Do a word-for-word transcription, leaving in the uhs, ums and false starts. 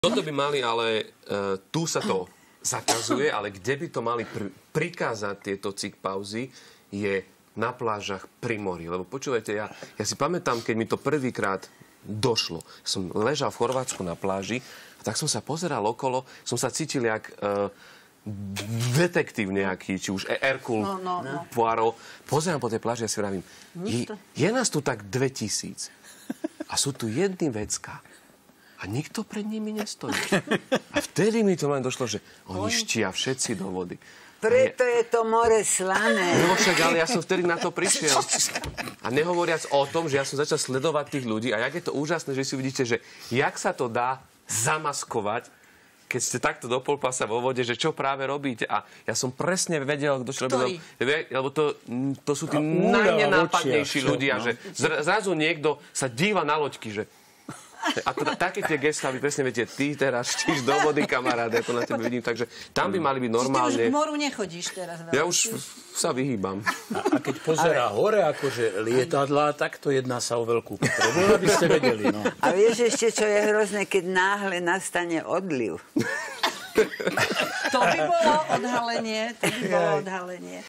Toto by mali, ale uh, tu sa to zakazuje, ale kde by to mali pr- prikázať tieto cik pauzy, je na plážach pri mori. Lebo počúvajte, ja, ja si pamätám, keď mi to prvýkrát došlo. Som ležal v Chorvátsku na pláži a tak som sa pozeral okolo, som sa cítil jak uh, detektív nejaký, či už Hercule no, no, no. Poirot. Pozerám po tej pláži a si vravím, je, je nás tu tak dvetisíc a sú tu jedny vecká. A nikto pred nimi nestojí. A vtedy mi to len došlo, že oni štia všetci do vody. Preto je to more slané. No však, ale ja som vtedy na to prišiel. A nehovoriac o tom, že ja som začal sledovať tých ľudí a jak je to úžasné, že si uvidíte, že jak sa to dá zamaskovať, keď ste takto do polpasa vo vode, že čo práve robíte. A ja som presne vedel, kto čo robil. Lebo to, to sú tí najnenápadnejší ľudia, že zrazu niekto sa díva na loďky, že a to, také tie gestá, vy presne viete, ty teraz štíš do vody, kamaráde, ako na tebe vidím, takže tam by mali byť normálne. Ty už k moru nechodíš teraz. Ja už sa vyhýbam. A, a keď pozerá Ale... hore, akože lietadlá, tak to jedná sa o veľkú potrebu, aby ste vedeli. No. A vieš ešte, čo je hrozné, keď náhle nastane odliv. To by bolo odhalenie, to by bolo odhalenie.